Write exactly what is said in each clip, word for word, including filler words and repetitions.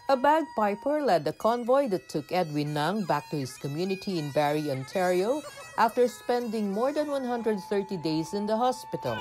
A bagpiper led the convoy that took Edwin Nang back to his community in Barrie, Ontario, after spending more than one hundred thirty days in the hospital.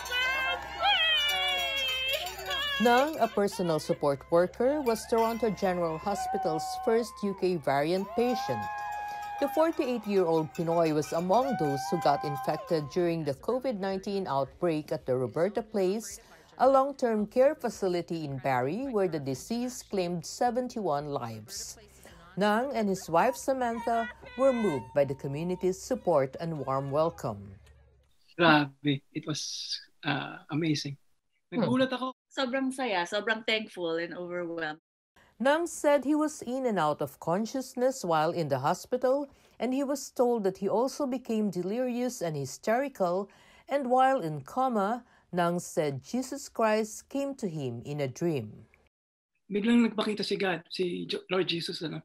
Nang, a personal support worker, was Toronto General Hospital's first U K variant patient. The forty-eight-year-old Pinoy was among those who got infected during the COVID nineteen outbreak at the Roberta Place, a long-term care facility in Barrie where the disease claimed seventy-one lives. Nang and his wife Samantha were moved by the community's support and warm welcome. Grabe, it was uh, amazing. Nagulat ako. Sobrang saya, sobrang thankful and overwhelmed. Nang said he was in and out of consciousness while in the hospital, and he was told that he also became delirious and hysterical, and while in coma, Nang said Jesus Christ came to him in a dream. Biglang nagpakita si God, si Lord Jesus, ano?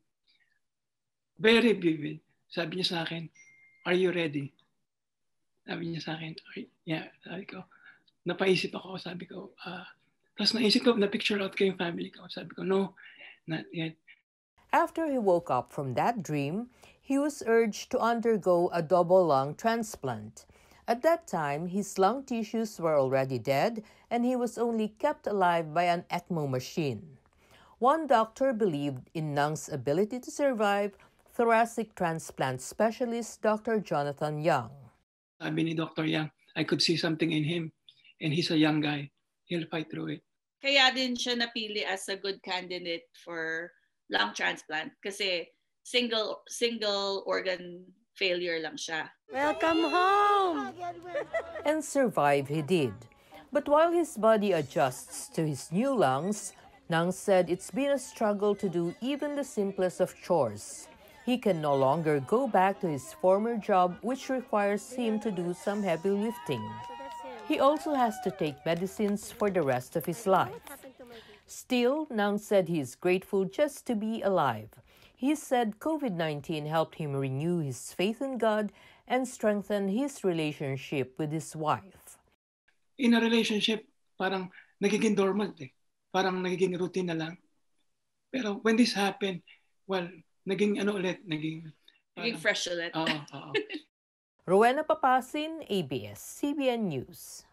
Very vivid. Sabi niya sa akin, "Are you ready?" Sabi niya sa akin, yeah, sabi ko, napaisip ako, sabi ko, ah, uh, tapos naisip ko, na-picture out ko yung family ko. Sabi ko, no, not yet. After he woke up from that dream, he was urged to undergo a double lung transplant. At that time, his lung tissues were already dead, and he was only kept alive by an ECMO machine. One doctor believed in Nang's ability to survive, thoracic transplant specialist Doctor Jonathan Young. Sabi ni Doctor Young, I could see something in him, and he's a young guy. He'll fight through it. Kaya din siya napili as a good candidate for lung transplant kasi single single organ failure lang siya. Welcome home! And survive he did. But while his body adjusts to his new lungs, Nang said it's been a struggle to do even the simplest of chores. He can no longer go back to his former job, which requires him to do some heavy lifting. He also has to take medicines for the rest of his life. Still, Nang said he is grateful just to be alive. He said COVID nineteen helped him renew his faith in God and strengthen his relationship with his wife. In a relationship, parang nagiging dormant eh. Parang nagiging routine na lang. Pero when this happened, well, naging ano ulit, naging... Naging fresh ulit. Oo, oo. Rowena Papasin, A B S C B N News.